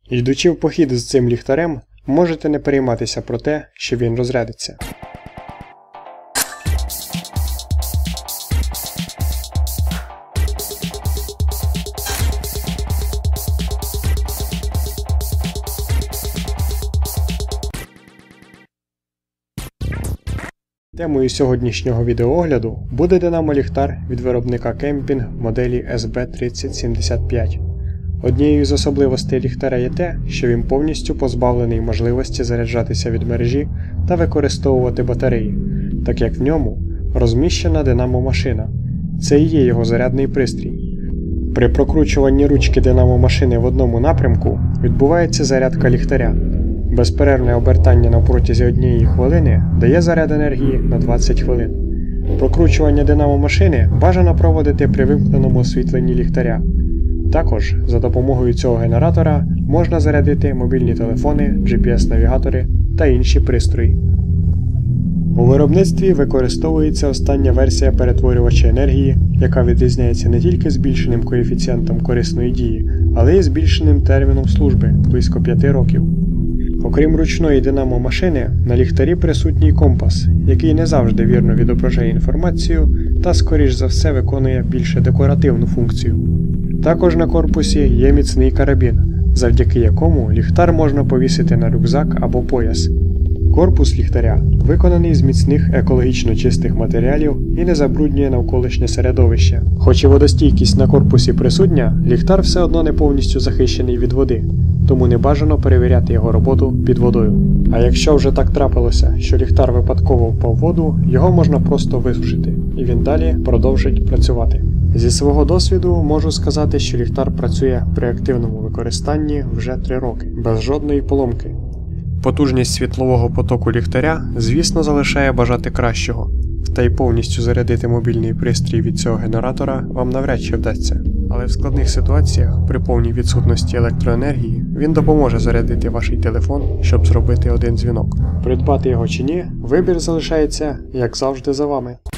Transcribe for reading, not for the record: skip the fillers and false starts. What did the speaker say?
Йдучи в похід з цим ліхтарем, можете не перейматися про те, що він розрядиться. Темою сьогоднішнього відеоогляду буде динамо-ліхтар від виробника Camping моделі SB3075. Однією з особливостей ліхтаря є те, що він повністю позбавлений можливості заряджатися від мережі та використовувати батареї, так як в ньому розміщена динамо-машина. Це і є його зарядний пристрій. При прокручуванні ручки динамо-машини в одному напрямку відбувається зарядка ліхтаря. Безперервне обертання на протязі 1 хвилини дає заряд енергії на 20 хвилин. Прокручування динамо-машини бажано проводити при вимкненому освітленні ліхтаря. Також за допомогою цього генератора можна зарядити мобільні телефони, GPS-навігатори та інші пристрої. У виробництві використовується остання версія перетворювача енергії, яка відрізняється не тільки збільшеним коефіцієнтом корисної дії, але й збільшеним терміном служби – близько 5 років. Окрім ручної динамо-машини, на ліхтарі присутній компас, який не завжди вірно відображає інформацію та, скоріш за все, виконує більше декоративну функцію. Також на корпусі є міцний карабін, завдяки якому ліхтар можна повісити на рюкзак або пояс. Корпус ліхтаря виконаний з міцних екологічно чистих матеріалів і не забруднює навколишнє середовище. Хоч і водостійкість на корпусі присутня, ліхтар все одно не повністю захищений від води, тому не бажано перевіряти його роботу під водою. А якщо вже так трапилося, що ліхтар випадково впав в воду, його можна просто висушити, і він далі продовжить працювати. Зі свого досвіду можу сказати, що ліхтар працює при активному використанні вже 3 роки, без жодної поломки. Потужність світлового потоку ліхтаря, звісно, залишає бажати кращого, та й повністю зарядити мобільний пристрій від цього генератора вам навряд чи вдасться. Але в складних ситуаціях, при повній відсутності електроенергії, він допоможе зарядити ваш телефон, щоб зробити один дзвінок. Придбати його чи ні, вибір залишається, як завжди, за вами.